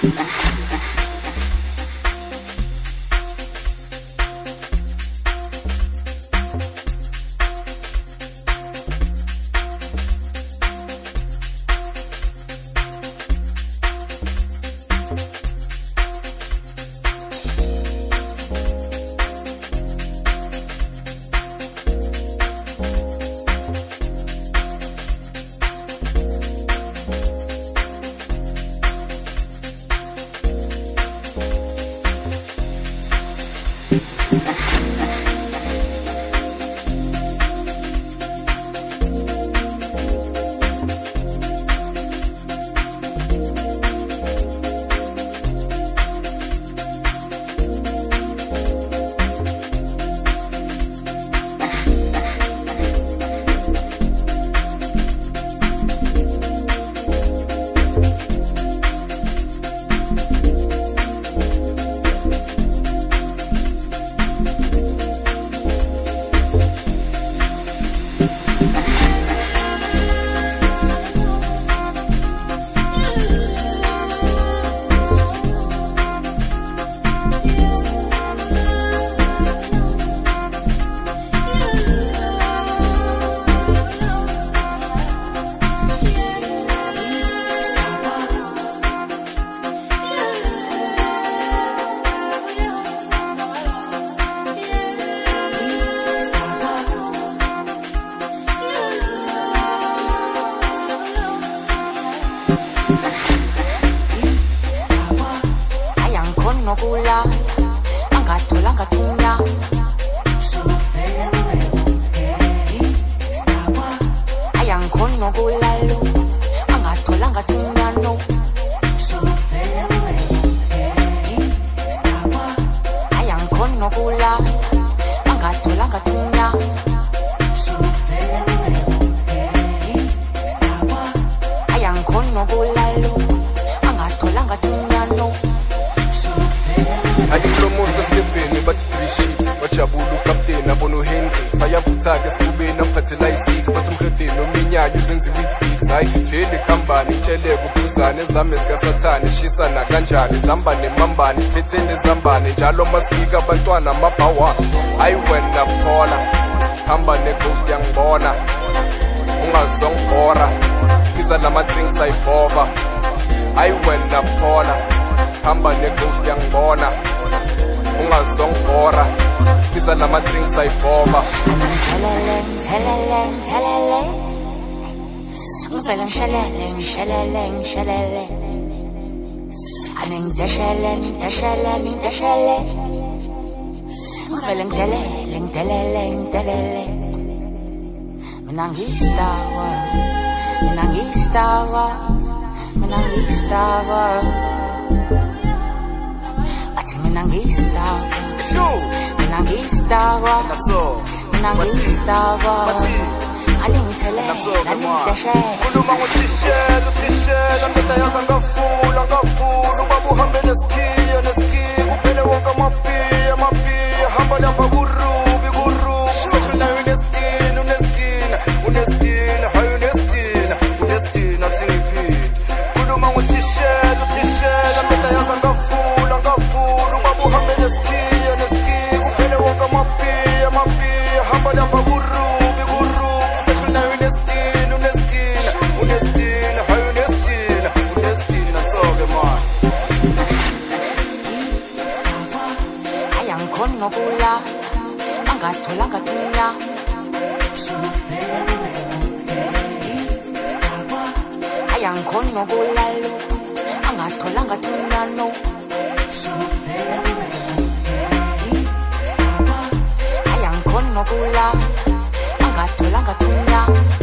nokula angathola ngathunya ayangikhoni nokulalo angathola ngathunya no ayangikhoni nokula angathola ngathunya ayangikhoni nokulalo angathola ngathunya no Ayimlomosa stepeni bathi 3 sheets wajabula captain abono Henry sayavutha esifubeni aphathela i6 bathi umhedeni ominyanyo uzenza i-week hayi vele company itsheleke uphuzane ezame zikasathane shisana kanjani zamba nemambane siphethene ezambane njalo masifika abantwana amabhawa hayi wena phola hamba neghost yangibona ungazongibhora sibiza lama drinks ayibhova hayi wena phola hamba neghost yangibona ungazongibhora sibiza lama drinks ayibhova ngivela ngishelele anengideshele ngivela ngidelele mina ngistarwa athi mina ngistarwa Kuluma ngotishela ndoda yaza ngafula ubaba uhambe neskiya kuphele wonke amapiya hamba lapha kurubi sefuna unestina hayi unestina thingiphi kuluma ngotishela ndoda yaza ngafula ubaba uhambe neskiya kuphele wonke amapiya hamba lapha kurubi ayangikhoni nokula angathola ngathunya ayangikhoni nokulalo angathola ngathunya no ayangikhoni nokula angathola ngathunya